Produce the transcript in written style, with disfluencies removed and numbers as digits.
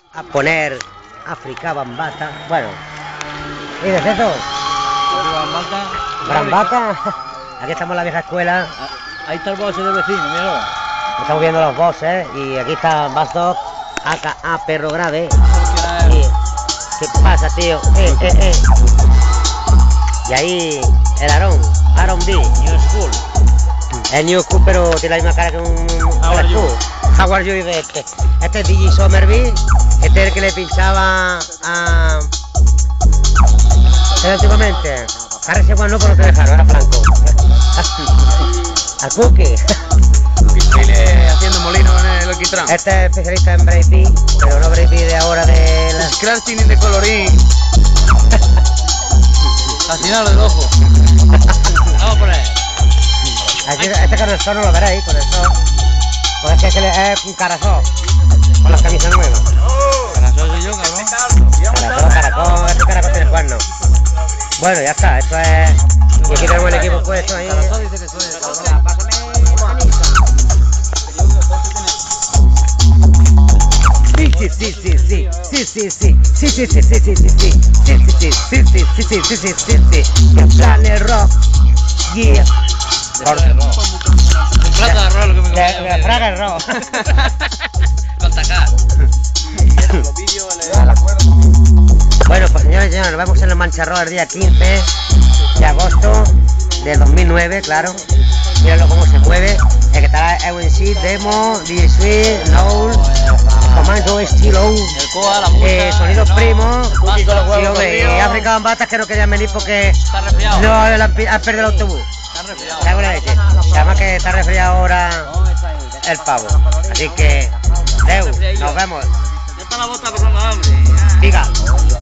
a poner África Bambata. Bueno, ¿y de eso? Bambata. Aquí estamos en la vieja escuela. Ahí está el boss del vecino, míralo. Estamos viendo los bosses y aquí está Bass Dog, aka Perro Grave. ¿Qué pasa, tío? Y ahí el Aaron B. New School. El New School, pero tiene la misma cara que un How are you? How are you de este. Este es DJ Somerville. Este es el que le pinchaba a... últimamente. Ahora ese no por no te dejaron, era Franco. Al Cookie. Haciendo molino en el alquitrán. Este es especialista en breakbeat, pero no breakbeat de ahora de la... Scratching in de colorín. Fascinado del ojo. Vamos por ahí. Este con el sol no lo veréis, con el sol. Pues es que es un caracol, con las camisas nuevas. Caracol soy yo, cabrón. Caracol, este caracol tiene cuernos. Bueno, ya está, esto es... Y aquí tenemos el equipo puesto ahí. Caracol dice que soy el cabrón. Planet Rock, yeah. Un plato de arroz lo que me De Planet Rock. Con tacar. Bueno, pues señores y señores, nos vemos en el Mancharro el día 15 de agosto del 2009, claro. Míralo cómo se mueve. El que estará EUNC, Demo, DJ Sweet, Noel, Comando Estilo, El Coa, la música. Sonidos Primos, Cookie con los huevos y perdidos. África Bambata, que no querían venir porque Está resfriado. no han perdido el autobús. Está resfriado. Cago en la leche. Y además que está resfriado ahora el pavo. Así que, Deu, nos vemos. Ya está la bota pasando hambre. Diga.